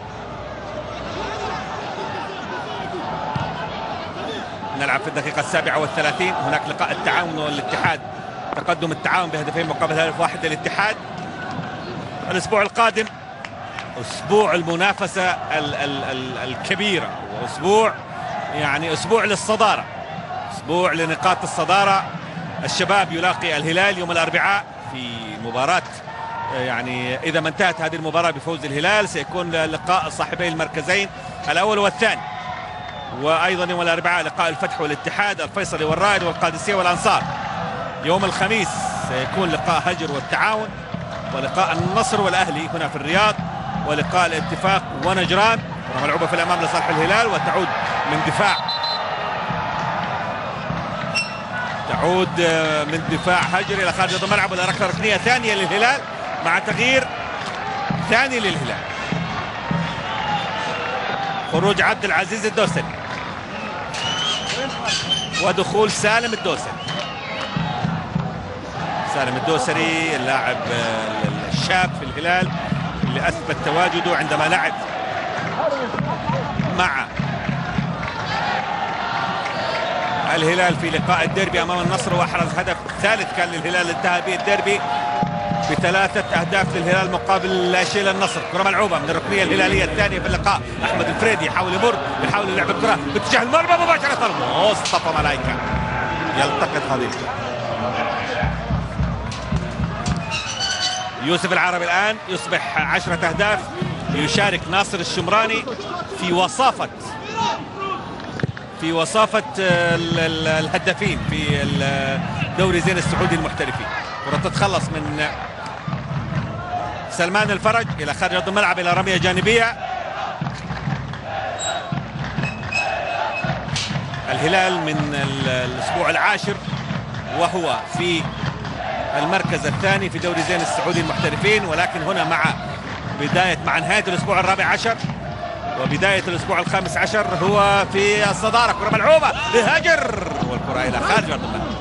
نلعب في الدقيقة السابعة والثلاثين. هناك لقاء التعاون والاتحاد، تقدم التعاون بهدفين مقابل هدف واحد للاتحاد. الأسبوع القادم أسبوع المنافسة ال ال ال الكبيرة، وأسبوع يعني أسبوع للصدارة، أسبوع لنقاط الصدارة. الشباب يلاقي الهلال يوم الأربعاء في مباراة، يعني إذا ما انتهت هذه المباراة بفوز الهلال سيكون لقاء صاحبي المركزين الأول والثاني. وأيضا يوم الأربعاء لقاء الفتح والاتحاد، الفيصلي والرائد والقادسية والأنصار. يوم الخميس سيكون لقاء هجر والتعاون، ولقاء النصر والأهلي هنا في الرياض، ولقاء الاتفاق ونجران. ملعوبة في الأمام لصالح الهلال، وتعود من دفاع تعود من دفاع هجر إلى خارج الملعب، ولا ركلة ركنية ثانية للهلال مع تغيير ثاني للهلال. خروج عبد العزيز الدوسري ودخول سالم الدوسري. سالم الدوسري اللاعب الشاب في الهلال اللي اثبت تواجده عندما لعب مع الهلال في لقاء الديربي امام النصر، واحرز هدف ثالث كان للهلال انتهى به الديربي. بثلاثة أهداف للهلال مقابل لا شيء للنصر. كرة ملعوبة من الركنية الهلالية الثانية في اللقاء. أحمد الفريدي يحاول يمر، يحاول يلعب الكرة باتجاه المرمى مباشرة. مصطفى ملايكة يلتقط هذه. يوسف العربي الآن يصبح عشرة أهداف. يشارك ناصر الشمراني في وصافة في وصافة الهدافين في الدوري زين السعودي المحترفين. كرة تتخلص من سلمان الفرج إلى خارج أرض الملعب إلى رمية جانبية. الهلال من الأسبوع العاشر وهو في المركز الثاني في دوري زين السعودي المحترفين، ولكن هنا مع بداية مع نهاية الأسبوع الرابع عشر وبداية الأسبوع الخامس عشر هو في الصدارة. كرة ملعوبة لهاجر والكرة إلى خارج أرض الملعب.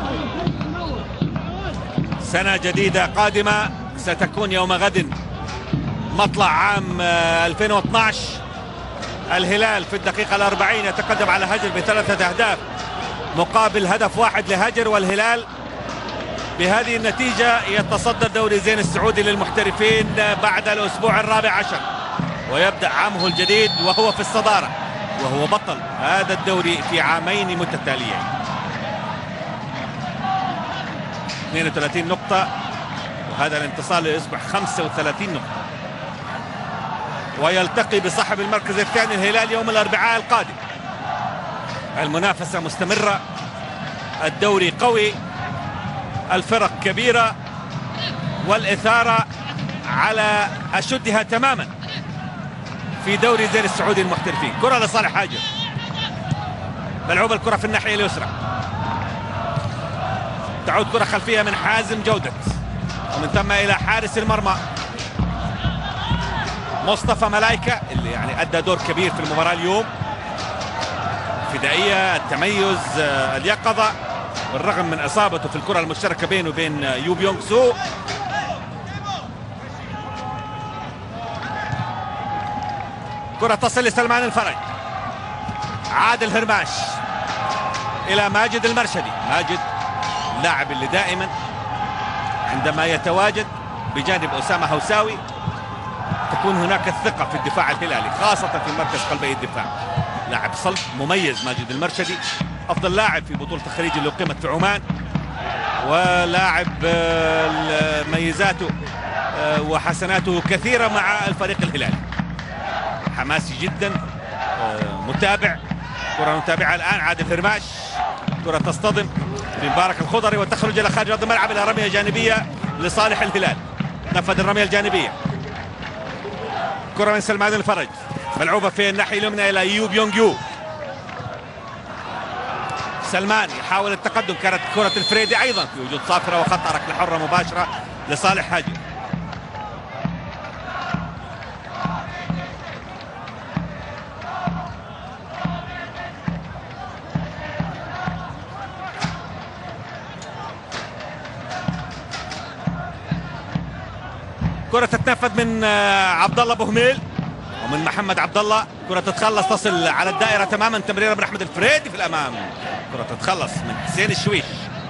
سنة جديدة قادمة ستكون يوم غد مطلع عام ألفين واثناشر. الهلال في الدقيقة الأربعين يتقدم على هاجر بثلاثة أهداف مقابل هدف واحد لهاجر، والهلال بهذه النتيجة يتصدر دوري زين السعودي للمحترفين بعد الأسبوع الرابع عشر، ويبدأ عامه الجديد وهو في الصدارة، وهو بطل هذا الدوري في عامين متتاليين. اثنين وثلاثين نقطة، وهذا الانتصار يصبح خمسة وثلاثين نقطة، ويلتقي بصاحب المركز الثاني الهلال يوم الأربعاء القادم. المنافسة مستمرة، الدوري قوي، الفرق كبيرة، والإثارة على أشدها تماما في دوري زين السعودي المحترفين. كرة لصالح هاجر، ملعوبة الكرة في الناحية اليسرى، تعود كرة خلفية من حازم جودة، ومن ثم إلى حارس المرمى مصطفى ملايكة اللي يعني أدى دور كبير في المباراة اليوم. فدائية، التميز، اليقظة، بالرغم من إصابته في الكرة المشتركة بينه وبين يو بيونغ سو. كرة تصل لسلمان الفرج، عادل هرماش إلى ماجد المرشدي. ماجد اللاعب اللي دائما عندما يتواجد بجانب أسامة هوساوي تكون هناك الثقة في الدفاع الهلالي، خاصة في مركز قلبي الدفاع. لاعب صلب مميز ماجد المرشدي، أفضل لاعب في بطولة الخليج اللي أقيمت في عمان، ولاعب ميزاته وحسناته كثيرة مع الفريق الهلالي، حماسي جدا، متابع. كرة متابعة الآن عادل هرماش، كرة تصطدم بمبارك الخضري وتخرج إلى خارج أرض الملعب إلى رمية جانبية لصالح الهلال. نفذ الرمية الجانبية، كرة من سلمان الفرج ملعوبة في الناحية اليمنى إلى يو بيونغ يو. سلمان يحاول التقدم، كانت كرة الفريدي أيضا في وجود صافرة وخطأ ركلة حرة مباشرة لصالح هاجر. كرة تتنفذ من عبد الله ابو هميل ومن محمد عبد الله. كرة تتخلص تصل على الدائرة تماما، تمريرة من احمد الفريدي في الامام. كرة تتخلص من حسين الشويش.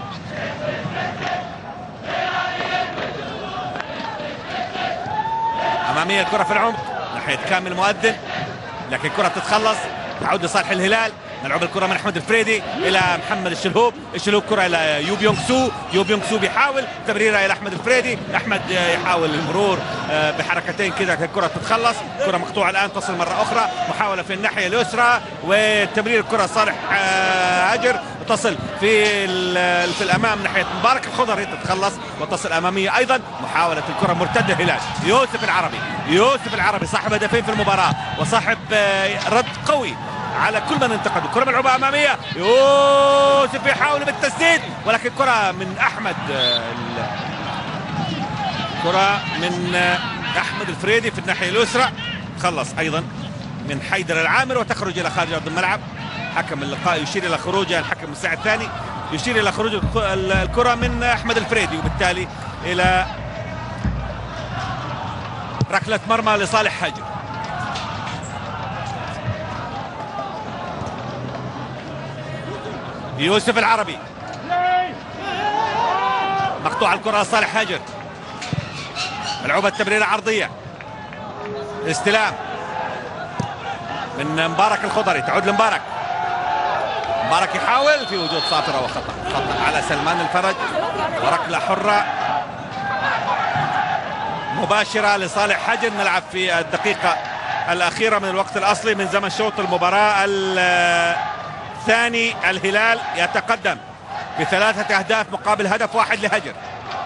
امامية الكرة في العمق ناحية كامل مؤذن، لكن كرة تتخلص تعود لصالح الهلال. ملعوب الكرة من احمد الفريدي الى محمد الشلهوب. الشلهوب كرة الى يو بيونغ سو. يو بيونغ سو بيحاول تمريرة الى احمد الفريدي. احمد يحاول المرور بحركتين كذا، الكرة تتخلص. كرة مقطوعة الان تصل مرة اخرى، محاولة في الناحية اليسرى وتمرير الكرة صالح هاجر تصل في في الامام ناحية مبارك الخضري، تتخلص وتصل امامية ايضا. محاولة الكرة مرتدة هلال. يوسف العربي، يوسف العربي صاحب هدفين في المباراة وصاحب رد قوي على كل من انتقده. كرة ملعوبة أمامية، يوسف يحاول بالتسديد، ولكن كرة من أحمد كرة من أحمد الفريدي في الناحية اليسرى، خلص أيضا من حيدر العامر وتخرج إلى خارج أرض الملعب. حكم اللقاء يشير إلى خروجها، الحكم المساعد الثاني يشير إلى خروج الكرة من أحمد الفريدي، وبالتالي إلى ركلة مرمى لصالح هاجر. يوسف العربي مقطوع الكرة لصالح هاجر، ملعوبة تمريرة عرضية، استلام من مبارك الخضري، تعود لمبارك. مبارك يحاول في وجود صافرة وخطأ، خطأ على سلمان الفرج، وركلة حرة مباشرة لصالح حجر. نلعب في الدقيقة الأخيرة من الوقت الأصلي من زمن شوط المباراة الثاني. الهلال يتقدم بثلاثة أهداف مقابل هدف واحد لهجر.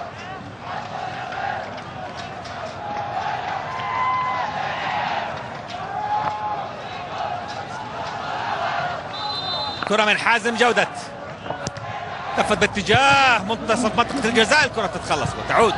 كرة من حازم جودة، لفت باتجاه منتصف منطقة الجزاء، الكرة تتخلص وتعود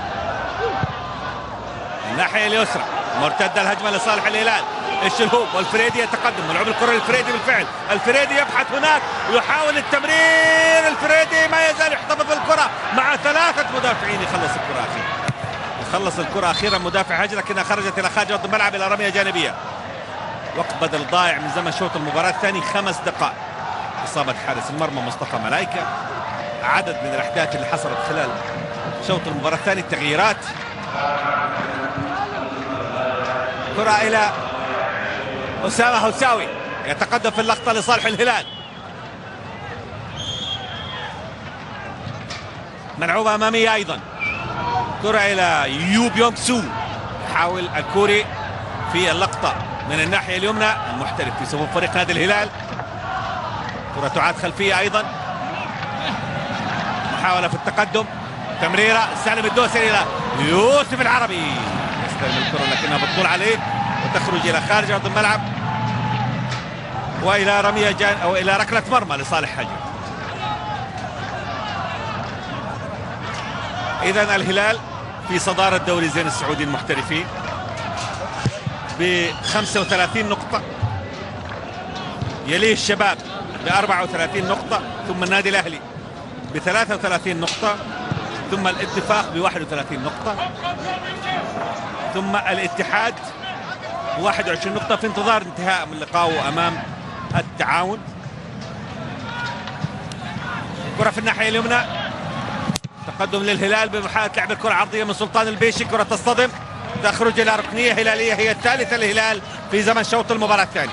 الناحية اليسرى. مرتدة الهجمة لصالح الهلال، الشلهوب والفريدي يتقدم، ملعوب الكرة للفريدي بالفعل. الفريدي يبحث هناك، يحاول التمرير، الفريدي ما يزال يحتفظ بالكرة مع ثلاثة مدافعين. يخلص الكرة أخيرا، يخلص الكرة أخيرا مدافع هجر، لكنها خرجت إلى خارج أرض الملعب إلى رمية جانبية. وقت بدل ضائع من زمن شوط المباراة الثاني خمس دقائق. إصابة حارس المرمى مصطفى ملايكة. عدد من الأحداث اللي حصلت خلال شوط المباراة الثاني، التغييرات. كرة إلى أسامة هوساوي، يتقدم في اللقطة لصالح الهلال. ملعوبة أمامية أيضا، كرة إلى يو بيونغ سو، يحاول الكوري في اللقطة من الناحية اليمنى، المحترف في صفوف فريق نادي الهلال. كرة تعاد خلفية أيضا، محاولة في التقدم، تمريرة، سالم الدوسري إلى يوسف العربي، يستلم الكرة لكنها بتطول عليه وتخرج إلى خارج أرض الملعب وإلى رمية جان أو إلى ركلة مرمى لصالح حجر. إذن الهلال في صدارة دوري زين السعودي المحترفين ب خمسة وثلاثين نقطة، يليه الشباب ب أربعة وثلاثين نقطة، ثم النادي الأهلي ب ثلاثة وثلاثين نقطة، ثم الاتفاق ب واحد وثلاثين نقطة، ثم الاتحاد ب واحد وعشرين نقطة في انتظار انتهاء من لقائه أمام التعاون. كرة في الناحية اليمنى، تقدم للهلال بمحاولة لعب الكرة عرضية من سلطان البيشي، كرة تصطدم، تخرج إلى ركنية هلالية، هي الثالثة للهلال في زمن شوط المباراة الثاني.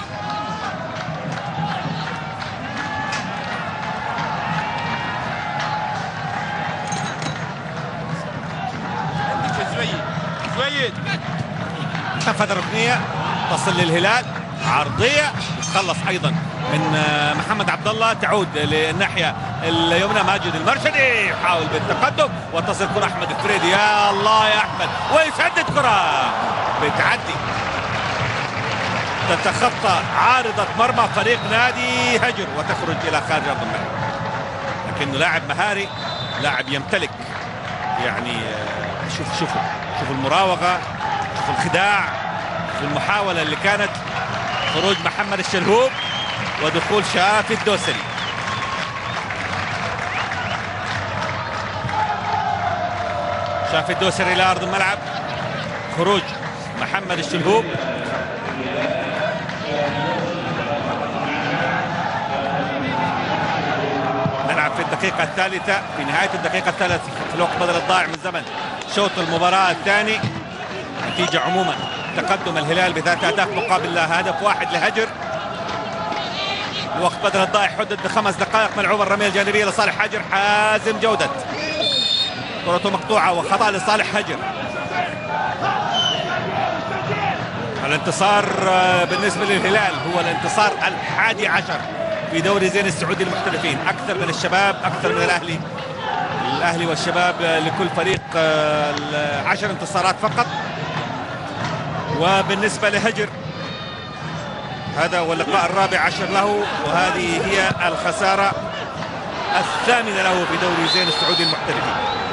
نفذ الركنية، تصل للهلال، عرضية، تخلص أيضا من محمد عبد الله، تعود للناحية اليمنى. ماجد المرشدي يحاول بالتقدم، وتصل كرة أحمد الفريدي، يا الله يا أحمد، ويسدد كرة بتعدي تتخطى عارضة مرمى فريق نادي هجر وتخرج إلى خارج أرض الملعب. لكنه لاعب مهاري، لاعب يمتلك يعني، شوف شوفوا شوفوا المراوغة، شوفوا الخداع، شوفوا المحاولة اللي كانت، خروج محمد الشلهوب ودخول شافي الدوسري. شافي الدوسري إلى أرض الملعب، خروج محمد الشلهوب، نلعب في الدقيقة الثالثة، في نهاية الدقيقة الثالثة في الوقت بدل الضائع من زمن شوط المباراة الثاني. نتيجة عموما تقدم الهلال بثلاث أهداف مقابل هدف واحد لهجر. الوقت بدل الضائع حدد بخمس دقائق، ملعوبة الرمية الجانبية لصالح حجر، حازم جودة، كرته مقطوعة وخطأ لصالح هجر. الانتصار بالنسبة للهلال هو الانتصار الحادي عشر في دوري زين السعودي المحترفين، أكثر من الشباب، أكثر من الأهلي. الأهلي والشباب لكل فريق عشر انتصارات فقط. وبالنسبة لهجر هذا هو اللقاء الرابع عشر له، وهذه هي الخسارة الثامنة له في دوري زين السعودي المحترفين.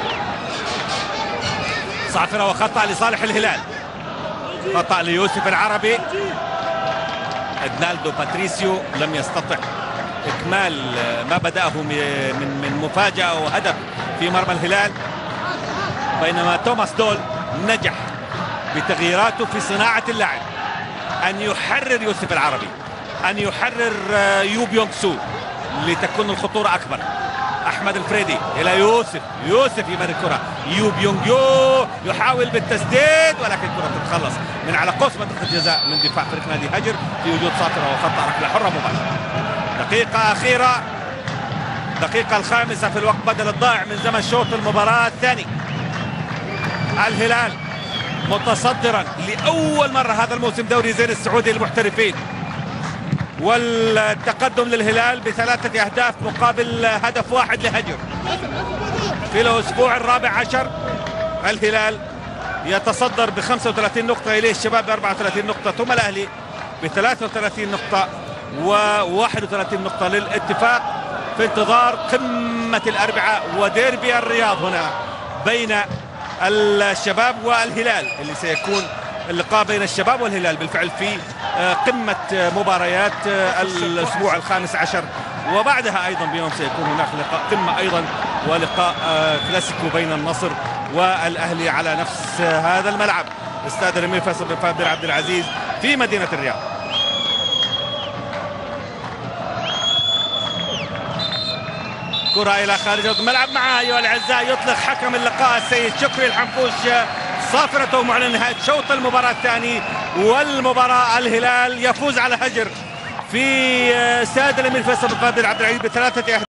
صافرة وخطأ لصالح الهلال، خطأ ليوسف العربي. ادنالدو باتريسيو لم يستطع إكمال ما بدأه من من مفاجأة وهدف في مرمى الهلال، بينما توماس دول نجح بتغييراته في صناعة اللعب، أن يحرر يوسف العربي، أن يحرر يو بيونغ سو لتكون الخطورة أكبر. احمد الفريدي الى يوسف، يوسف يمر الكره، يو بيونج يو يحاول بالتسديد ولكن الكره تتخلص من على قوس منطقه الجزاء من دفاع فريق نادي هجر في وجود ساطره وخطا ركله حره مباشره. دقيقه اخيره، الدقيقه الخامسه في الوقت بدل الضائع من زمن شوط المباراه الثاني. الهلال متصدرا لاول مره هذا الموسم دوري زين السعودي للمحترفين، والتقدم للهلال بثلاثة أهداف مقابل هدف واحد لهجر. في الأسبوع الرابع عشر الهلال يتصدر ب خمسة وثلاثين نقطة، إليه الشباب ب أربعة وثلاثين نقطة، ثم الأهلي ب ثلاثة وثلاثين نقطة و واحد وثلاثين نقطة للاتفاق في انتظار قمة الأربعاء وديربي الرياض هنا بين الشباب والهلال، اللي سيكون اللقاء بين الشباب والهلال بالفعل في قمة مباريات الأسبوع الخامس عشر، وبعدها أيضا بيوم سيكون هناك لقاء قمة أيضا ولقاء كلاسيكو بين النصر والأهلي على نفس هذا الملعب استاد الأمير فيصل بن فهد بن عبد العزيز في مدينة الرياض. كرة إلى خارج الملعب معها أيها الأعزاء يطلق حكم اللقاء السيد شكري الحنفوش صافرته معلن نهاية شوط المباراة الثاني، والمباراة الهلال يفوز على هجر في استاد الأمير فيصل بن فهد بن عبد العزيز بثلاثة أهداف.